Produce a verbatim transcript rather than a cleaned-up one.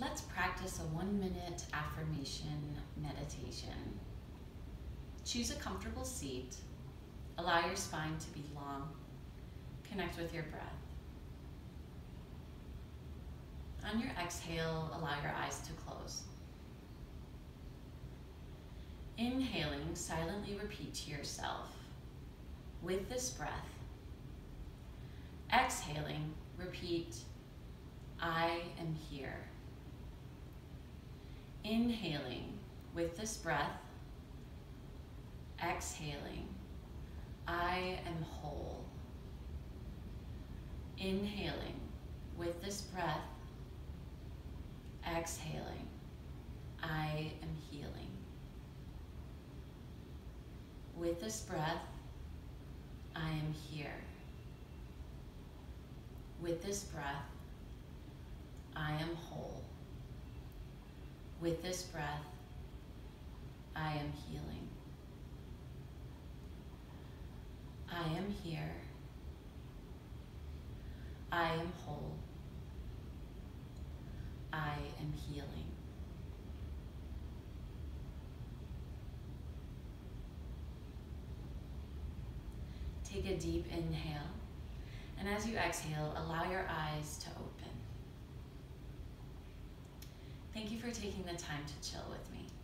Let's practice a one minute affirmation meditation. Choose a comfortable seat. Allow your spine to be long. Connect with your breath. On your exhale, allow your eyes to close. Inhaling, silently repeat to yourself, with this breath. Exhaling, repeat, I am here. Inhaling, with this breath. Exhaling, I am whole. Inhaling, with this breath. Exhaling, I am healing. With this breath, I am here. With this breath, I am whole. With this breath, I am healing. I am here. I am whole. I am healing. Take a deep inhale, and as you exhale, allow your eyes to open. Thank you for taking the time to chill with me.